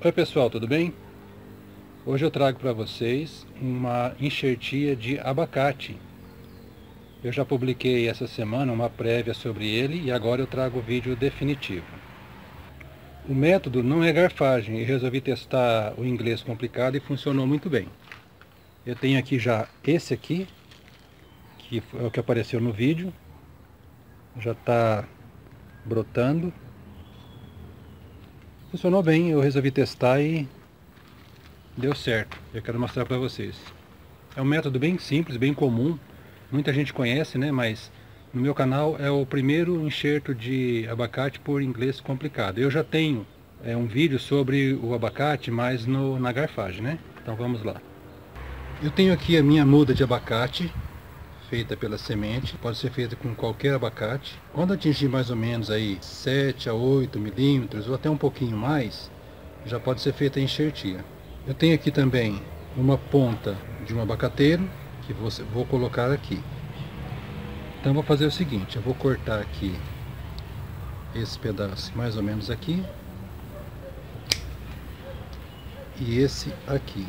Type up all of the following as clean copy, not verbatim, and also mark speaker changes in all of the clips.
Speaker 1: Oi pessoal, tudo bem? Hoje eu trago para vocês uma enxertia de abacate. Eu já publiquei essa semana uma prévia sobre ele e agora eu trago o vídeo definitivo. O método não é garfagem, eu resolvi testar o inglês complicado e funcionou muito bem. Eu tenho aqui já esse aqui, que é o que apareceu no vídeo. Já está brotando. Funcionou bem, eu resolvi testar e deu certo. Eu quero mostrar para vocês. É um método bem simples, bem comum. Muita gente conhece, né? Mas no meu canal é o primeiro enxerto de abacate por inglês complicado. Eu já tenho um vídeo sobre o abacate, mas na garfagem, né? Então vamos lá. Eu tenho aqui a minha muda de abacate, feita pela semente. Pode ser feita com qualquer abacate. Quando atingir mais ou menos aí 7 a 8 milímetros, ou até um pouquinho mais, já pode ser feita a enxertia. Eu tenho aqui também uma ponta de um abacateiro, que vou colocar aqui. Então vou fazer o seguinte, eu vou cortar aqui esse pedaço mais ou menos aqui, e esse aqui.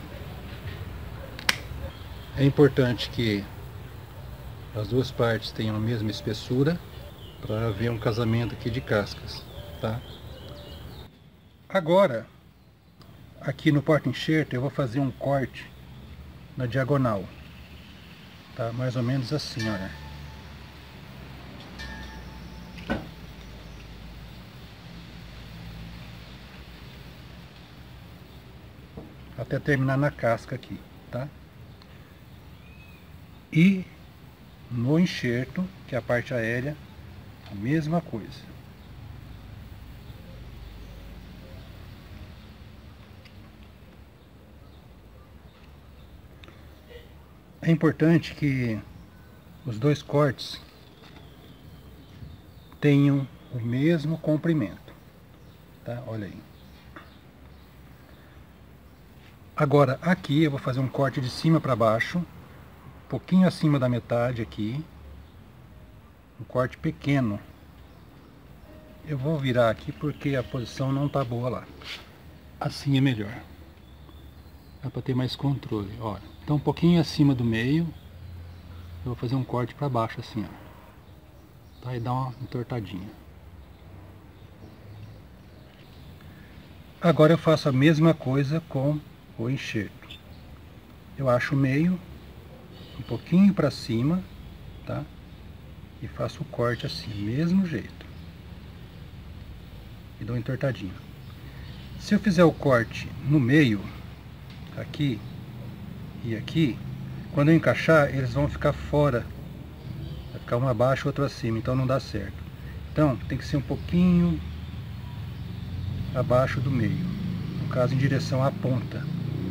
Speaker 1: É importante que as duas partes tenham a mesma espessura, para haver um casamento aqui de cascas, tá? Agora, aqui no porta-enxerto eu vou fazer um corte na diagonal, tá? Mais ou menos assim, olha. Até terminar na casca aqui, tá? E no enxerto, que é a parte aérea, a mesma coisa. É importante que os dois cortes tenham o mesmo comprimento, tá? Olha aí. Agora aqui eu vou fazer um corte de cima para baixo, um pouquinho acima da metade aqui, um corte pequeno. Eu vou virar aqui porque a posição não tá boa lá. Assim é melhor. Dá para ter mais controle, olha. Então um pouquinho acima do meio, eu vou fazer um corte para baixo assim, ó. Tá? E dar uma entortadinha. Agora eu faço a mesma coisa com o enxerto. Eu acho o meio, um pouquinho para cima, tá? E faço o corte assim, mesmo jeito. E dou uma entortadinha. Se eu fizer o corte no meio, aqui e aqui, quando eu encaixar, eles vão ficar fora. Vai ficar um abaixo, outro acima, então não dá certo. Então, tem que ser um pouquinho abaixo do meio. No caso, em direção à ponta.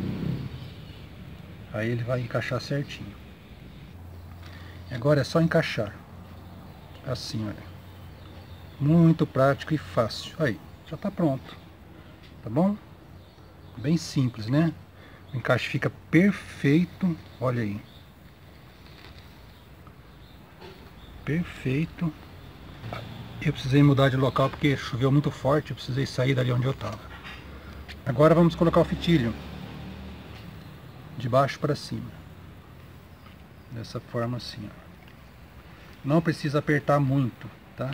Speaker 1: Aí ele vai encaixar certinho. Agora é só encaixar. Assim, olha. Muito prático e fácil. Aí, já está pronto. Tá bom? Bem simples, né? O encaixe fica perfeito. Olha aí. Perfeito. Eu precisei mudar de local porque choveu muito forte. Eu precisei sair dali onde eu estava. Agora vamos colocar o fitilho. De baixo para cima. Dessa forma assim, ó. Não precisa apertar muito, tá?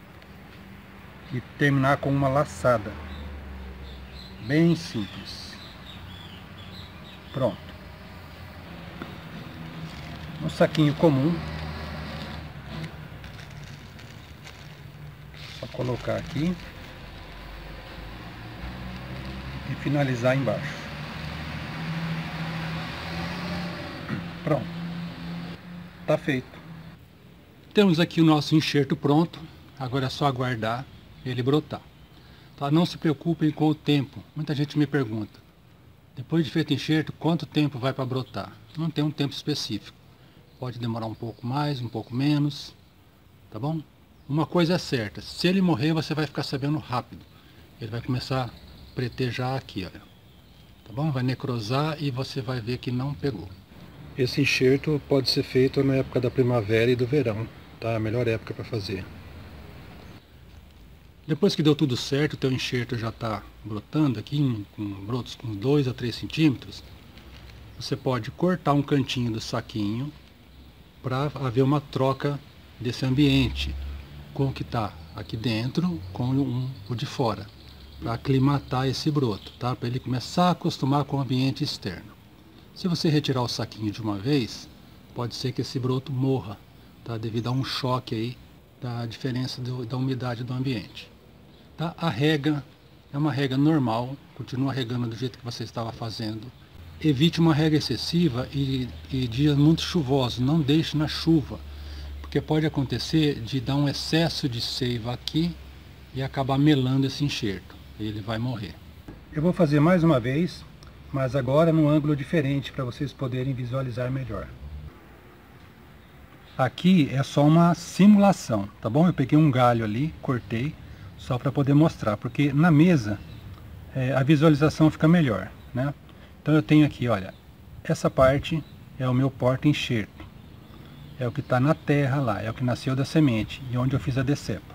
Speaker 1: E terminar com uma laçada. Bem simples. Pronto. Um saquinho comum. Só colocar aqui. E finalizar embaixo. Pronto. Tá feito. Temos aqui o nosso enxerto pronto. Agora é só aguardar ele brotar. Tá? Não se preocupem com o tempo. Muita gente me pergunta. Depois de feito o enxerto, quanto tempo vai para brotar? Não tem um tempo específico. Pode demorar um pouco mais, um pouco menos. Tá bom? Uma coisa é certa. Se ele morrer, você vai ficar sabendo rápido. Ele vai começar a pretejar aqui, olha. Tá bom? Vai necrosar e você vai ver que não pegou. Esse enxerto pode ser feito na época da primavera e do verão, tá? A melhor época para fazer. Depois que deu tudo certo, o teu enxerto já está brotando aqui, com brotos com 2 a 3 centímetros, você pode cortar um cantinho do saquinho para haver uma troca desse ambiente com o que está aqui dentro com o de fora, para aclimatar esse broto, tá? Para ele começar a acostumar com o ambiente externo. Se você retirar o saquinho de uma vez, pode ser que esse broto morra, tá? Devido a um choque aí da diferença da umidade do ambiente. Tá? A rega é uma rega normal, continua regando do jeito que você estava fazendo. Evite uma rega excessiva e dias muito chuvosos, não deixe na chuva, porque pode acontecer de dar um excesso de seiva aqui e acabar melando esse enxerto, ele vai morrer. Eu vou fazer mais uma vez, mas agora num ângulo diferente para vocês poderem visualizar melhor. Aqui é só uma simulação, tá bom? Eu peguei um galho ali, cortei, só para poder mostrar, porque na mesa a visualização fica melhor, né? Então eu tenho aqui, olha, essa parte é o meu porta-enxerto, é o que está na terra lá, é o que nasceu da semente e onde eu fiz a decepa.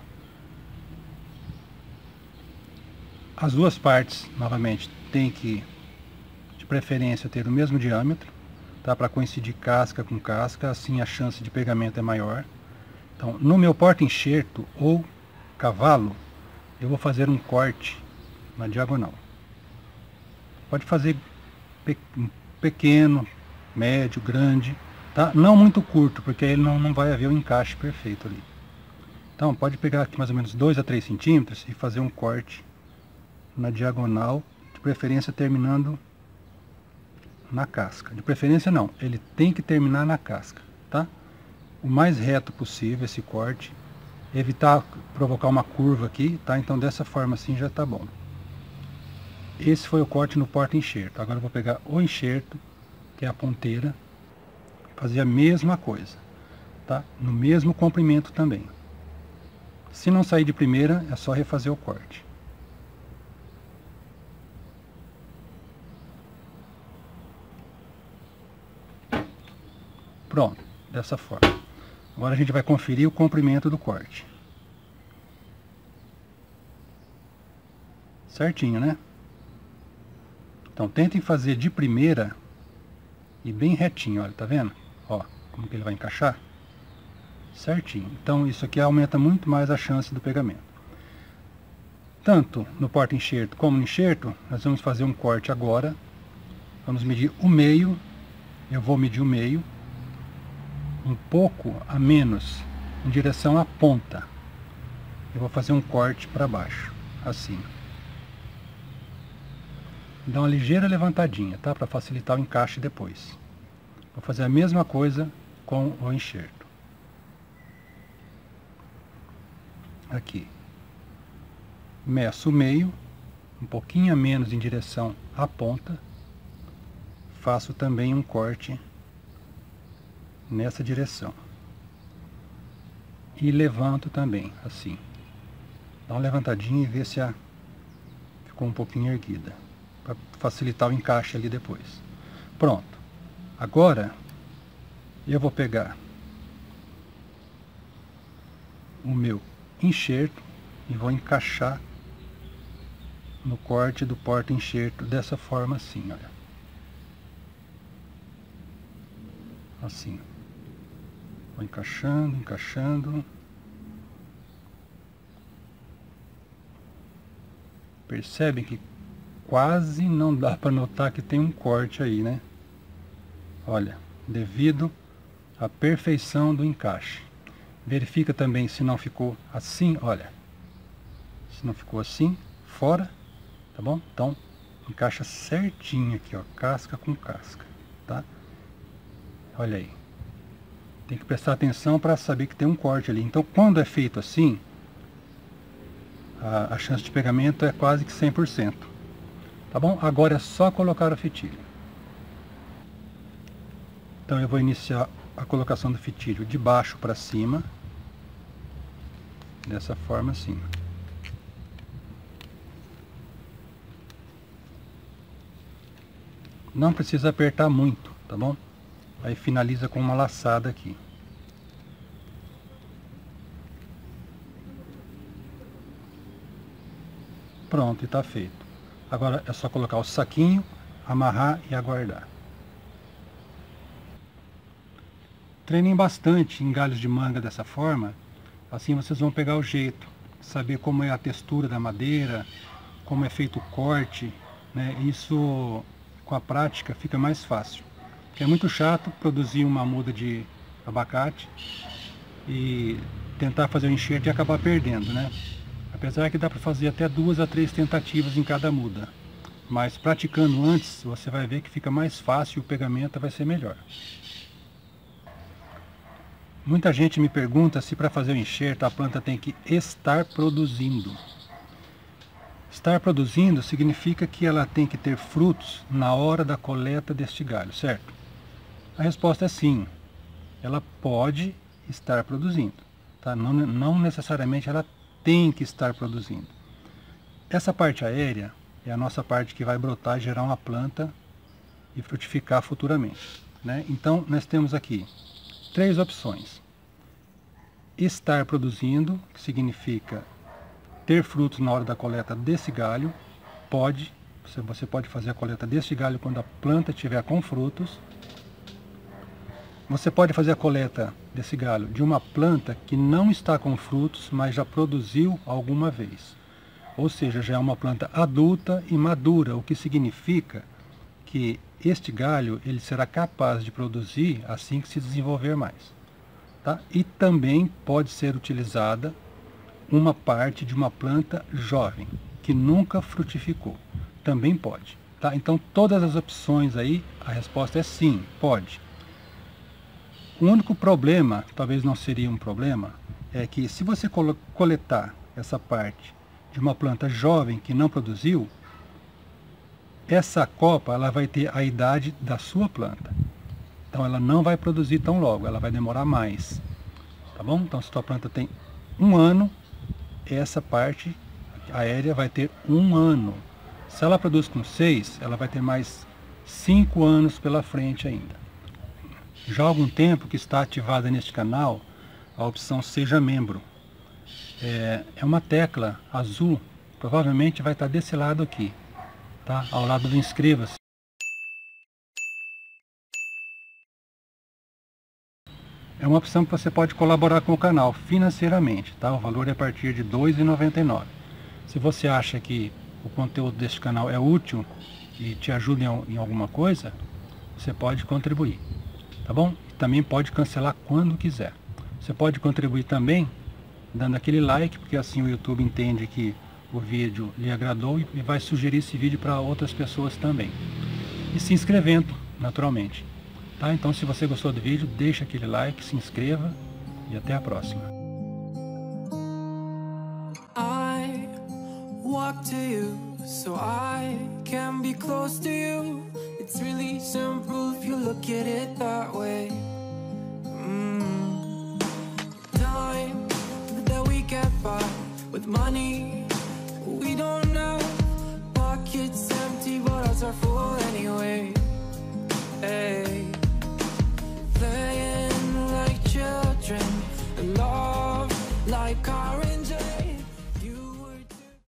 Speaker 1: As duas partes, novamente, tem que, de preferência, ter o mesmo diâmetro, tá? Para coincidir casca com casca, assim a chance de pegamento é maior. Então, no meu porta-enxerto ou cavalo, eu vou fazer um corte na diagonal. Pode fazer pequeno, médio, grande, tá? Não muito curto, porque aí não vai haver o encaixe perfeito ali. Então pode pegar aqui mais ou menos 2 a 3 centímetros e fazer um corte na diagonal, de preferência terminando na casca. De preferência não, ele tem que terminar na casca, tá? O mais reto possível esse corte, evitar provocar uma curva aqui, tá? Então dessa forma assim já tá bom. Esse foi o corte no porta-enxerto. Agora eu vou pegar o enxerto, que é a ponteira, fazer a mesma coisa, tá? No mesmo comprimento também. Se não sair de primeira, é só refazer o corte. Pronto, dessa forma. Agora a gente vai conferir o comprimento do corte. Certinho, né? Então tentem fazer de primeira e bem retinho, olha, tá vendo? Ó, como que ele vai encaixar? Certinho. Então isso aqui aumenta muito mais a chance do pegamento. Tanto no porta-enxerto como no enxerto, nós vamos fazer um corte agora. Vamos medir o meio. Eu vou medir o meio um pouco a menos em direção à ponta. Eu vou fazer um corte para baixo, assim. Dá uma ligeira levantadinha, tá? Para facilitar o encaixe depois. Vou fazer a mesma coisa com o enxerto. Aqui. Meço o meio, um pouquinho a menos em direção à ponta. Faço também um corte nessa direção. E levanto também, assim. Dá uma levantadinha e vê se ficou um pouquinho erguida, para facilitar o encaixe ali depois. Pronto. Agora eu vou pegar o meu enxerto e vou encaixar no corte do porta-enxerto dessa forma assim, olha. Assim. Vou encaixando, encaixando. Percebem que quase não dá para notar que tem um corte aí, né? Olha, devido à perfeição do encaixe. Verifica também se não ficou assim, olha. Se não ficou assim, fora, tá bom? Então, encaixa certinho aqui, ó, casca com casca, tá? Olha aí. Tem que prestar atenção para saber que tem um corte ali. Então, quando é feito assim, a chance de pegamento é quase que 100%. Tá bom? Agora é só colocar o fitilho. Então eu vou iniciar a colocação do fitilho de baixo para cima. Dessa forma assim. Não precisa apertar muito, tá bom? Aí finaliza com uma laçada aqui. pronto, e está feito. Agora é só colocar o saquinho, amarrar e aguardar. Treinem bastante em galhos de manga dessa forma, assim vocês vão pegar o jeito, saber como é a textura da madeira, como é feito o corte, né? Isso com a prática fica mais fácil. Porque é muito chato produzir uma muda de abacate e tentar fazer o enxerto e acabar perdendo, né? Apesar que dá para fazer até 2 a 3 tentativas em cada muda. Mas praticando antes, você vai ver que fica mais fácil e o pegamento vai ser melhor. Muita gente me pergunta se para fazer o enxerto a planta tem que estar produzindo. Estar produzindo significa que ela tem que ter frutos na hora da coleta deste galho, certo? A resposta é sim. Ela pode estar produzindo, tá? Não necessariamente ela tem que estar produzindo. Essa parte aérea é a nossa parte que vai brotar, gerar uma planta e frutificar futuramente, né? Então nós temos aqui 3 opções. Estar produzindo, que significa ter frutos na hora da coleta desse galho. Você pode fazer a coleta deste galho quando a planta estiver com frutos. Você pode fazer a coleta desse galho de uma planta que não está com frutos, mas já produziu alguma vez. Ou seja, já é uma planta adulta e madura, o que significa que este galho ele será capaz de produzir assim que se desenvolver mais. Tá? E também pode ser utilizada uma parte de uma planta jovem, que nunca frutificou. Também pode. Tá? Então todas as opções aí, a resposta é sim, pode. O único problema, talvez não seria um problema, é que se você coletar essa parte de uma planta jovem que não produziu, essa copa ela vai ter a idade da sua planta. Então ela não vai produzir tão logo, ela vai demorar mais. Tá bom? Então se a sua planta tem 1 ano, essa parte aérea vai ter 1 ano. Se ela produz com 6, ela vai ter mais 5 anos pela frente ainda. Já há algum tempo que está ativada neste canal a opção Seja Membro. É uma tecla azul, provavelmente vai estar desse lado aqui, tá? Ao lado do Inscreva-se. É uma opção que você pode colaborar com o canal financeiramente, tá? O valor é a partir de R$ 2,99. Se você acha que o conteúdo deste canal é útil e te ajuda em alguma coisa, você pode contribuir. Tá bom? Também pode cancelar quando quiser. Você pode contribuir também dando aquele like, porque assim o YouTube entende que o vídeo lhe agradou e vai sugerir esse vídeo para outras pessoas também. E se inscrevendo, naturalmente. Tá? Então se você gostou do vídeo, deixa aquele like, se inscreva e até a próxima.
Speaker 2: I walk to you so I can be close to you. It's really simple if you look at it that way.